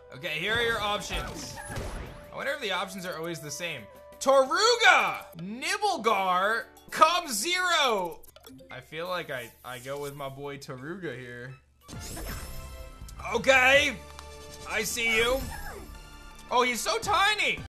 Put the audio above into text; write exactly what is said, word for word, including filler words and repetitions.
Okay, here are your options. I wonder if the options are always the same. Toruga, Nibblegar, Cub Zero. I feel like I, I go with my boy Toruga here. Okay, I see you. Oh, he's so tiny.